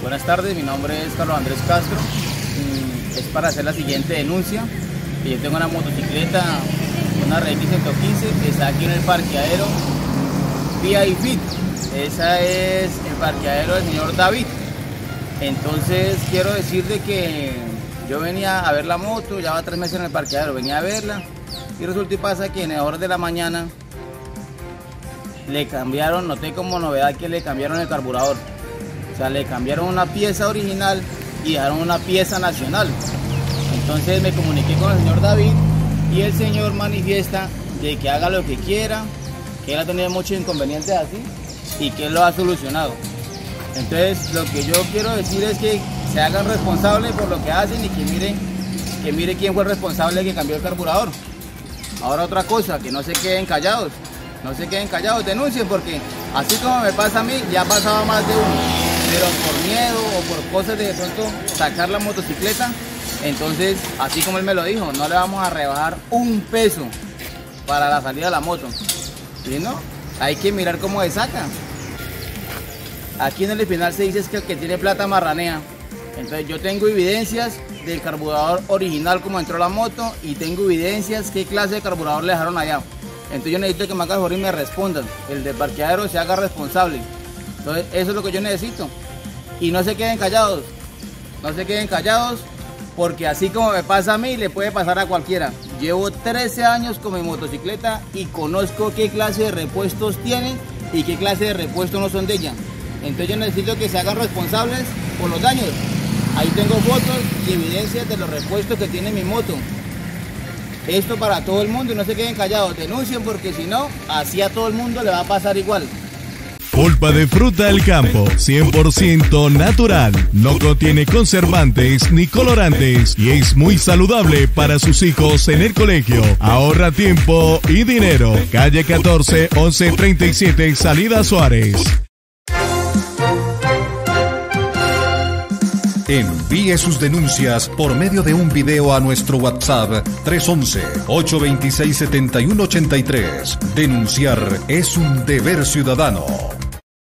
Buenas tardes, mi nombre es Carlos Andrés Castro. Es para hacer la siguiente denuncia. Yo tengo una motocicleta, una RX 115, que está aquí en el parqueadero Vía y Fit. Esa es el parqueadero del señor David. Entonces quiero decirle que yo venía a ver la moto, ya va 3 meses en el parqueadero, venía a verla y resulta y pasa que en el hora de la mañana le cambiaron, noté como novedad que le cambiaron el carburador. O sea, le cambiaron una pieza original y dejaron una pieza nacional. Entonces me comuniqué con el señor David y el señor manifiesta de que haga lo que quiera, que él ha tenido muchos inconvenientes así y que él lo ha solucionado. Entonces lo que yo quiero decir es que se hagan responsables por lo que hacen y que mire quién fue el responsable que cambió el carburador. Ahora otra cosa, que no se queden callados. No se queden callados, denuncien, porque así como me pasa a mí, ya ha pasado a más de uno. Pero por miedo o por cosas de pronto sacar la motocicleta, entonces, así como él me lo dijo, no le vamos a rebajar un peso para la salida de la moto. ¿Sí, no? Hay que mirar cómo se saca. Aquí en el final se dice que el que tiene plata marranea. Entonces yo tengo evidencias del carburador original como entró la moto y tengo evidencias qué clase de carburador le dejaron allá. Entonces yo necesito que me hagan favor y me respondan. El del parqueadero se haga responsable. Entonces eso es lo que yo necesito. Y no se queden callados. No se queden callados porque así como me pasa a mí, le puede pasar a cualquiera. Llevo 13 años con mi motocicleta y conozco qué clase de repuestos tienen y qué clase de repuestos no son de ella. Entonces yo necesito que se hagan responsables por los daños. Ahí tengo fotos y evidencias de los repuestos que tiene mi moto. Esto para todo el mundo y no se queden callados, denuncien porque si no, así a todo el mundo le va a pasar igual. Pulpa de fruta del campo, 100% natural, no contiene conservantes ni colorantes y es muy saludable para sus hijos en el colegio. Ahorra tiempo y dinero. Calle 14, 1137, Salida Suárez. Envíe sus denuncias por medio de un video a nuestro WhatsApp 311-826-7183. Denunciar es un deber ciudadano.